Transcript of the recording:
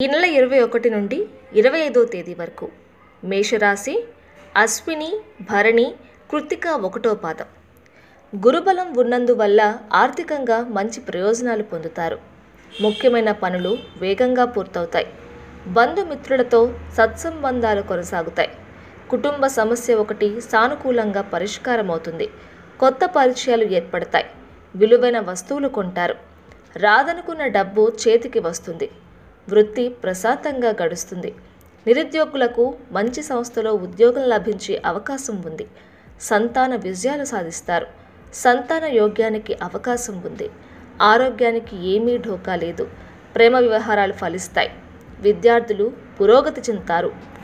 ఈ నెల 21 నుండి 25వ తేదీ వరకు మేషరాశి అశ్విని భరణి కృత్తిక 1వ పాదం. గురుబలం ఉన్నందువల్ల ఆర్థికంగా మంచి ప్రయోజనాలు పొందుతారు. ముఖ్యమైన పనులు వేగంగా పూర్తవుతాయి. బంధుమిత్రులతో సత్సంబంధాలు కొనసాగుతాయి. కుటుంబ సమస్య ఒకటి సానుకూలంగా పరిష్కారం అవుతుంది. కొత్త పరిచయాలు ఏర్పడతాయి. విలువైన వస్తువులు కొంటారు. రాదనుకున్న డబ్బు చేతికి వస్తుంది. వృత్తి ప్రశాంతంగా గడుస్తుంది. నిరుద్యోగులకు మంచి సంస్థలో ఉద్యోగం లభించే అవకాశం ఉంది. సంతాన విజయాలు సాధిస్తారు. సంతాన యోగ్యానికి అవకాశం ఉంది. ఆరోగ్యానికి ఏమీ ఢోకా లేదు. ప్రేమ వ్యవహారాలు ఫలిస్తాయి. విద్యార్థులు పురోగతి చెందుతారు.